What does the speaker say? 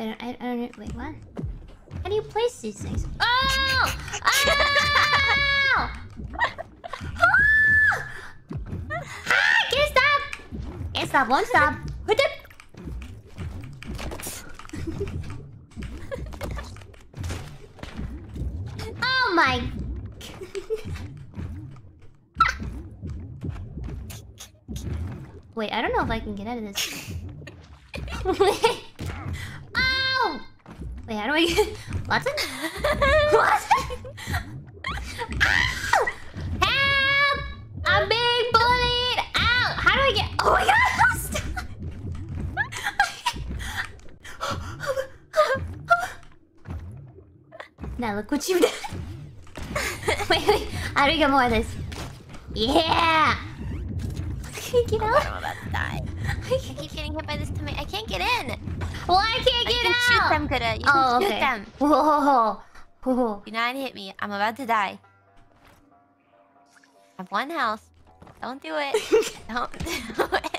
I don't... Wait, what? How do you place these things? Oh! Oh! Can't stop! Can't stop, won't stop. What the... Oh my... Wait, I don't know if I can get out of this. Oh! Wait, how do I get... What? What? Ow! Help! I'm being bullied! Ow! How do I get... Oh my god! Stop! Now look what you've done. Wait. How do we get more of this? Yeah! Get out. I'm about to die. I keep getting hit by this tomato. I can't get in. Well, I can't get out. Shoot them, Gura. You can shoot them. Whoa. Do not hit me. I'm about to die. I have one health. Don't do it. Don't do it.